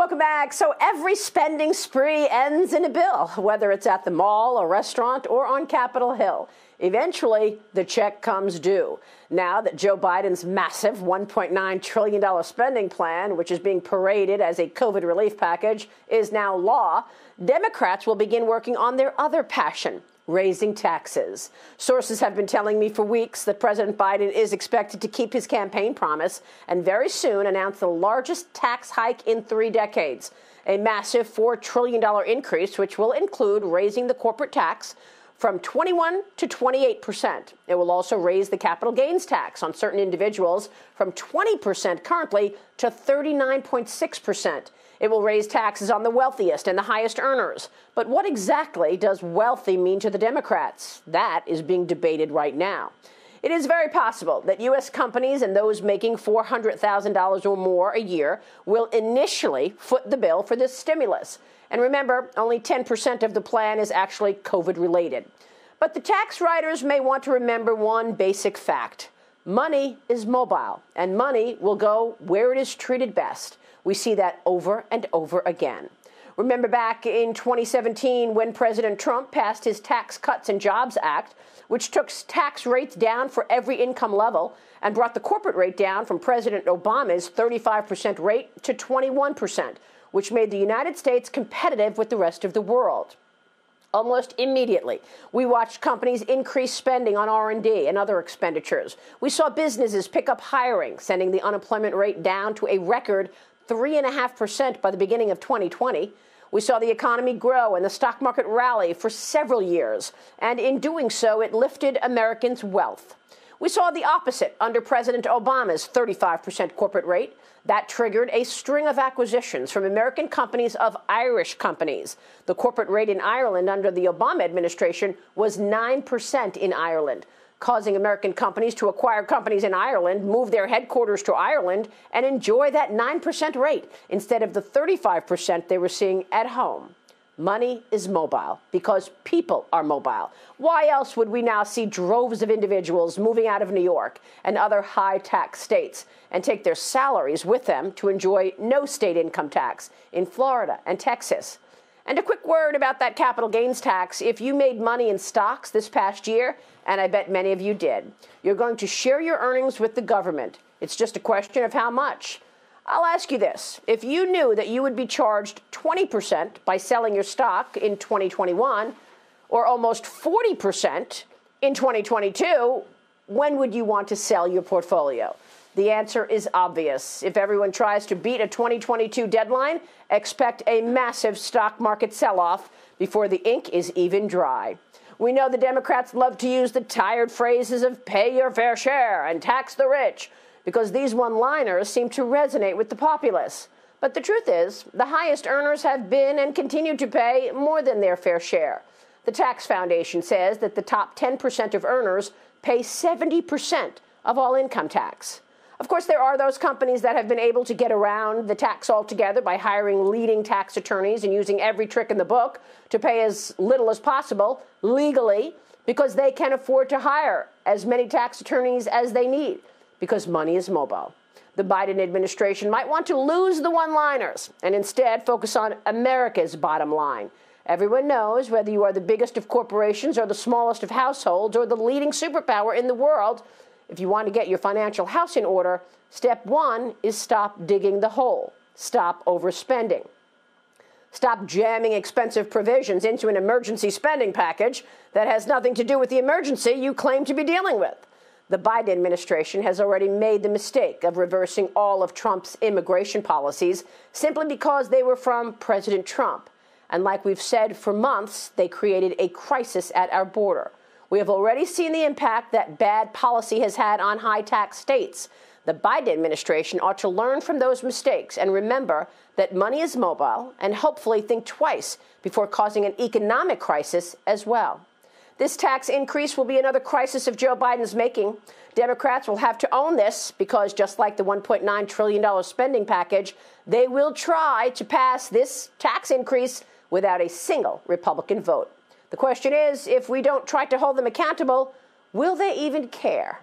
Welcome back. So every spending spree ends in a bill, whether it's at the mall, a restaurant, or on Capitol Hill. Eventually, the check comes due. Now that Joe Biden's massive $1.9 trillion spending plan, which is being paraded as a COVID relief package, is now law, Democrats will begin working on their other passion, raising taxes. Sources have been telling me for weeks that President Biden is expected to keep his campaign promise and very soon announce the largest tax hike in 3 decades, a massive $4 trillion increase, which will include raising the corporate tax from 21 to 28%. It will also raise the capital gains tax on certain individuals from 20% currently to 39.6%. It will raise taxes on the wealthiest and the highest earners. But what exactly does wealthy mean to the Democrats? That is being debated right now. It is very possible that U.S. companies and those making $400,000 or more a year will initially foot the bill for this stimulus. And remember, only 10% of the plan is actually COVID-related. But the tax writers may want to remember one basic fact. Money is mobile, and money will go where it is treated best. We see that over and over again. Remember back in 2017 when President Trump passed his Tax Cuts and Jobs Act, which took tax rates down for every income level and brought the corporate rate down from President Obama's 35% rate to 21%, which made the United States competitive with the rest of the world. Almost immediately, we watched companies increase spending on R&D and other expenditures. We saw businesses pick up hiring, sending the unemployment rate down to a record 3.5% by the beginning of 2020. We saw the economy grow and the stock market rally for several years, and in doing so, it lifted Americans' wealth. We saw the opposite under President Obama's 35% corporate rate. That triggered a string of acquisitions from American companies of Irish companies. The corporate rate in Ireland under the Obama administration was 9% in Ireland, causing American companies to acquire companies in Ireland, move their headquarters to Ireland, and enjoy that 9% rate instead of the 35% they were seeing at home. Money is mobile because people are mobile. Why else would we now see droves of individuals moving out of New York and other high-tax states and take their salaries with them to enjoy no state income tax in Florida and Texas? And a quick word about that capital gains tax. If you made money in stocks this past year, and I bet many of you did, you're going to share your earnings with the government. It's just a question of how much. I'll ask you this. If you knew that you would be charged 20% by selling your stock in 2021, or almost 40% in 2022, when would you want to sell your portfolio? The answer is obvious. If everyone tries to beat a 2022 deadline, expect a massive stock market sell-off before the ink is even dry. We know the Democrats love to use the tired phrases of pay your fair share and tax the rich, because these one-liners seem to resonate with the populace. But the truth is, the highest earners have been and continue to pay more than their fair share. The Tax Foundation says that the top 10% of earners pay 70% of all income tax. Of course, there are those companies that have been able to get around the tax altogether by hiring leading tax attorneys and using every trick in the book to pay as little as possible legally because they can afford to hire as many tax attorneys as they need, because money is mobile. The Biden administration might want to lose the one-liners and instead focus on America's bottom line. Everyone knows whether you are the biggest of corporations or the smallest of households or the leading superpower in the world, if you want to get your financial house in order, step 1 is stop digging the hole. Stop overspending. Stop jamming expensive provisions into an emergency spending package that has nothing to do with the emergency you claim to be dealing with. The Biden administration has already made the mistake of reversing all of Trump's immigration policies simply because they were from President Trump. And like we've said for months, they created a crisis at our border. We have already seen the impact that bad policy has had on high-tax states. The Biden administration ought to learn from those mistakes and remember that money is mobile and hopefully think twice before causing an economic crisis as well. This tax increase will be another crisis of Joe Biden's making. Democrats will have to own this because, just like the $1.9 trillion spending package, they will try to pass this tax increase without a single Republican vote. The question is, if we don't try to hold them accountable, will they even care?